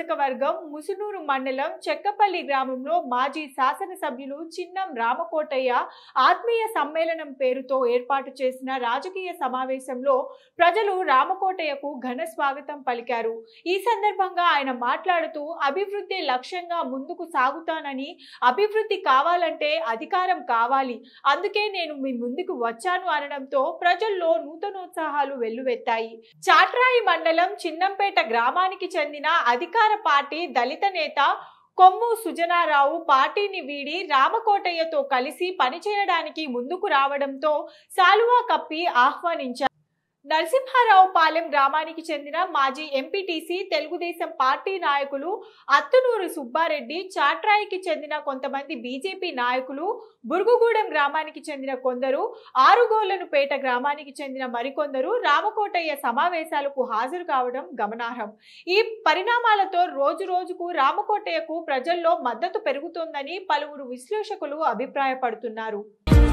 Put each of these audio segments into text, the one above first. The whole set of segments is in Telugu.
నియోజకవర్గం ముసునూరు మండలం చెక్కపల్లి గ్రామంలో మాజీ శాసనసభ్యులు చిన్నం రామకోటయ్య ఆత్మీయ సమ్మేళనం పేరుతో ఏర్పాటు చేసిన రాజకీయ సమావేశంలో ప్రజలు రామకోటయ్యకు ఘన స్వాగతం పలికారు. ఈ సందర్భంగా ఆయన మాట్లాడుతూ అభివృద్ధి లక్ష్యంగా ముందుకు సాగుతానని, అభివృద్ధి కావాలంటే అధికారం కావాలి, అందుకే నేను మీ ముందుకు వచ్చాను అనడంతో ప్రజల్లో నూతనోత్సాహాలు వెల్లువెత్తాయి. చాట్రాయి మండలం చిన్నంపేట గ్రామానికి చెందిన అధికార పార్టీ దళిత నేత కొమ్ము సుజనారావు పార్టీని వీడి రామకోటయ్యతో కలిసి పనిచేయడానికి ముందుకు రావడంతో శాలువా కప్పి ఆహ్వానించారు. నరసింహారావు పాలెం గ్రామానికి చెందిన మాజీ ఎంపీటీసీ తెలుగుదేశం పార్టీ నాయకులు అత్తునూరు సుబ్బారెడ్డి, చాట్రాయికి చెందిన కొంతమంది బీజేపీ నాయకులు, బురుగుగూడెం గ్రామానికి చెందిన కొందరు, ఆరుగోళ్లనుపేట గ్రామానికి చెందిన మరికొందరు రామకోటయ్య సమావేశాలకు హాజరు కావడం గమనార్హం. ఈ పరిణామాలతో రోజు రోజుకు రామకోటయ్యకు ప్రజల్లో మద్దతు పెరుగుతోందని పలువురు విశ్లేషకులు అభిప్రాయపడుతున్నారు.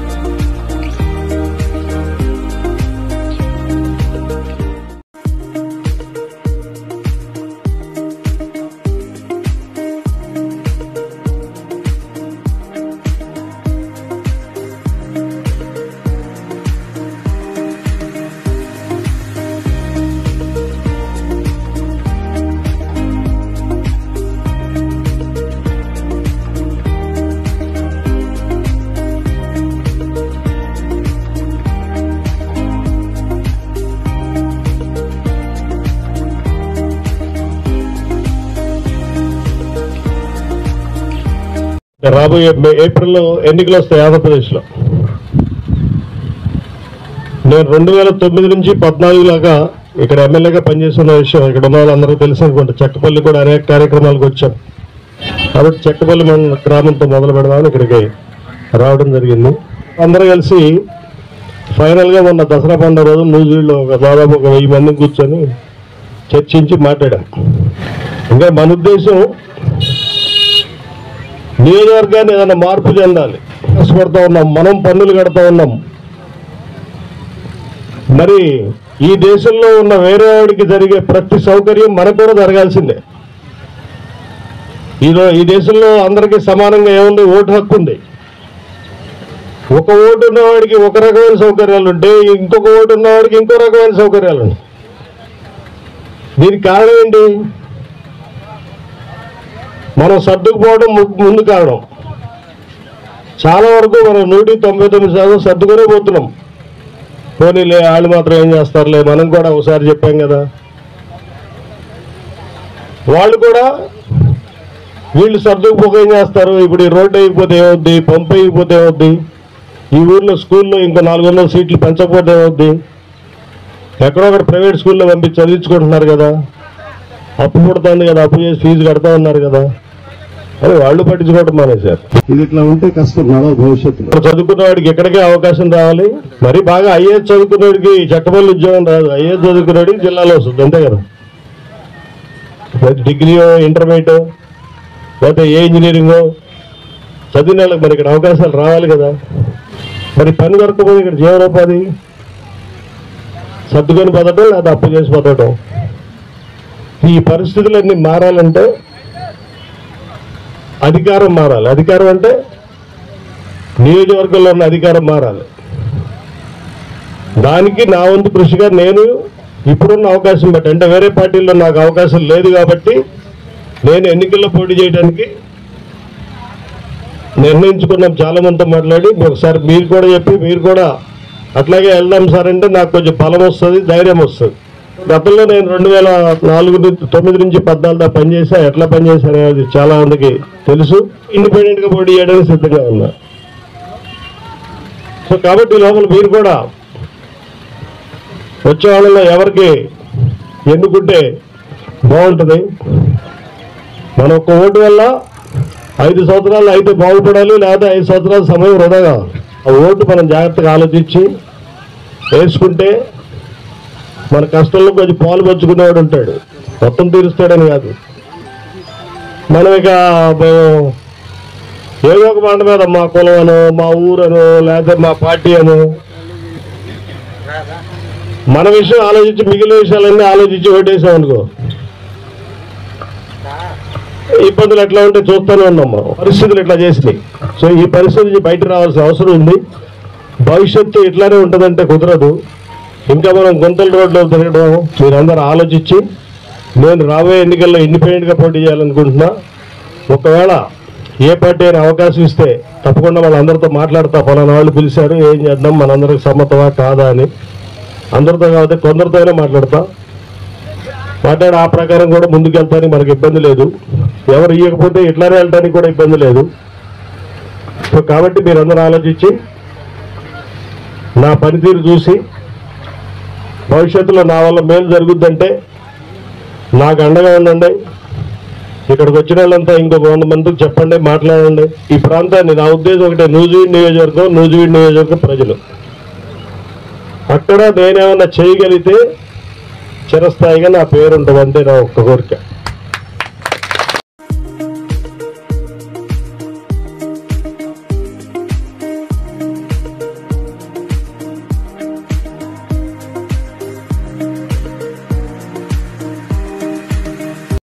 రాబోయే ఏప్రిల్లో ఎన్నికలు వస్తాయి ఆంధ్రప్రదేశ్లో. నేను 2009 నుంచి 14 లాగా ఇక్కడ ఎమ్మెల్యేగా పనిచేస్తున్న విషయం ఇక్కడ ఉన్న వాళ్ళందరికీ తెలుసు అనుకుంటా. చెక్కపల్లి కూడా అనేక కార్యక్రమాలకు వచ్చాం కాబట్టి చెక్కపల్లి మన గ్రామంతో మొదలు పెడదామని ఇక్కడికి రావడం జరిగింది. అందరూ కలిసి ఫైనల్గా మొన్న దసరా పండుగ రోజు న్యూజిలాండ్లో దాదాపు 1000 మంది కూర్చొని చర్చించి మాట్లాడాం. ఇంకా మన ఉద్దేశం నియోజకవర్గాన్ని ఏదైనా మార్పు చెందాలి. కష్టపడుతూ ఉన్నాం, మనం పన్నులు కడుతూ ఉన్నాం. మరి ఈ దేశంలో ఉన్న వేరే వాడికి జరిగే ప్రతి సౌకర్యం మనకు కూడా జరగాల్సిందే. ఈ దేశంలో అందరికీ సమానంగా ఏముంది? ఓటు హక్కు ఉంది. ఒక ఓటు ఉన్నవాడికి ఒక రకమైన సౌకర్యాలు ఉంటే ఇంకొక ఓటు ఉన్నవాడికి ఇంకో రకమైన సౌకర్యాలు ఉన్నాయి. దీనికి కారణం ఏంటి? మనం సర్దుకుపోవడం ముందు కారణం. చాలా వరకు మనం 199% సర్దుకునే పోతున్నాం. పోనీలే వాళ్ళు మాత్రం ఏం చేస్తారులే, మనం కూడా ఒకసారి చెప్పాం కదా. వాళ్ళు కూడా వీళ్ళు సర్దుకుపోక ఏం చేస్తారు? ఇప్పుడు ఈ రోడ్డు అయిపోతే ఏమవుద్ది, పంపు అయిపోతే ఏమవుద్ది, ఈ ఊర్లో స్కూల్లో ఇంకో 400 సీట్లు పెంచకపోతే ఏమవుద్ది, ఎక్కడో ఒకటి ప్రైవేట్ స్కూల్లో పంపించి చదివించుకుంటున్నారు కదా, అప్పు పుడుతుంది కదా, అప్పు చేసి ఫీజు కడతా ఉన్నారు కదా, అని వాళ్ళు పట్టించుకోవడం మానేశారు. ఇది ఇట్లా ఉంటే కష్టం నడవ భవిష్యత్తులో. చదువుకున్న వాడికి ఎక్కడికే అవకాశం రావాలి. మరి బాగా ఐఏఎస్ చదువుకున్నవాడికి చెక్కపల్లి ఉద్యోగం రాదు, ఐఏఎస్ చదువుకున్నవాడికి జిల్లాలో వస్తుంది, అంతే కదా. డిగ్రీయో ఇంటర్మీడియట్ లేకపోతే ఏ ఇంజనీరింగో చదివిన వాళ్ళకి మరి ఇక్కడ అవకాశాలు రావాలి కదా. మరి పని దొరకకపోతే ఇక్కడ జీవనోపాధి సర్దుకొని బతకడం లేదా అప్పు చేసి బతకడం. ఈ పరిస్థితులన్నీ మారాలంటే అధికారం మారాలి. అధికారం అంటే నియోజకవర్గంలో ఉన్న అధికారం మారాలి. దానికి నా వంతు కృషిగా నేను ఇప్పుడున్న అవకాశం బట్టి, అంటే వేరే పార్టీల్లో నాకు అవకాశం లేదు కాబట్టి నేను ఎన్నికల్లో పోటీ చేయడానికి నిర్ణయించుకున్నాం. చాలా మందితో మాట్లాడి ఒకసారి మీరు కూడా చెప్పి మీరు కూడా అట్లాగే వెళ్దాం సార్ అంటే నాకు కొంచెం బలం వస్తుంది, ధైర్యం వస్తుంది. గతంలో నేను 2009 నుంచి 14 దాకా పనిచేసా. ఎట్లా పనిచేశాను అనేది చాలా మందికి తెలుసు. ఇండిపెండెంట్గా పోటీ చేయడానికి సిద్ధంగా ఉన్నా. సో కాబట్టి లోపల మీరు కూడా వచ్చే వాళ్ళలో ఎవరికి ఎన్నుకుంటే బాగుంటుంది. మన ఒక్క ఓటు వల్ల 5 సంవత్సరాలు అయితే బాగుపడాలి, లేదా 5 సంవత్సరాల సమయం వృధాగా. ఆ ఓటు మనం జాగ్రత్తగా ఆలోచించి వేసుకుంటే మన కష్టంలో కొంచెం పాలు పంచుకునేవాడు ఉంటాడు, మొత్తం తీరుస్తాడని కాదు. మనం ఇక ఏదో ఒక మాట మీద మా కులం అనో, మా ఊరనో, లేకపోతే మా పార్టీ అనో మన విషయం ఆలోచించి మిగిలిన విషయాలన్నీ ఆలోచించి ఓటేసాం అనుకో, ఇబ్బందులు ఎట్లా ఉంటే చూస్తూనే ఉన్నాం మనం, పరిస్థితులు ఇట్లా చేసినాయి. సో ఈ పరిస్థితి నుంచి బయట రావాల్సిన అవసరం ఉంది. భవిష్యత్తు ఇట్లానే ఉంటుందంటే కుదరదు. ఇంకా మనం గుంతల రోడ్లో తిరగడం మీరందరూ ఆలోచించి, నేను రాబోయే ఎన్నికల్లో ఇండిపెండెంట్గా పోటీ చేయాలనుకుంటున్నా. ఒకవేళ ఏ పార్టీ అయినా అవకాశం ఇస్తే తప్పకుండా వాళ్ళందరితో మాట్లాడతా. పలానా వాళ్ళు పిలిచారు, ఏం చేద్దాం, మనందరికి సమ్మతమా కాదా అని. అందరితో కాకపోతే కొందరితో అయినా మాట్లాడతా. మాట్లాడి ఆ ప్రకారం కూడా ముందుకు వెళ్తానికి మనకు ఇబ్బంది లేదు. ఎవరు ఇవ్వకపోతే ఇట్లానే వెళ్ళడానికి కూడా ఇబ్బంది లేదు. సో కాబట్టి మీరందరూ ఆలోచించి నా పనితీరు చూసి భవిష్యత్తులో నా వల్ల మేలు జరుగుద్దంటే నాకు అండగా ఉండండి. ఇక్కడికి వచ్చిన వాళ్ళంతా ఇంకొక 100 మందికి చెప్పండి, మాట్లాడండి. ఈ ప్రాంతాన్ని, నా ఉద్దేశం ఒకటే, నూజివీడు నియోజకవర్గం ప్రజలు అక్కడ నేనేమన్నా చేయగలిగితే చిరస్థాయిగా నా పేరు ఉంటుంది, అంతే నా ఒక్క కోరిక.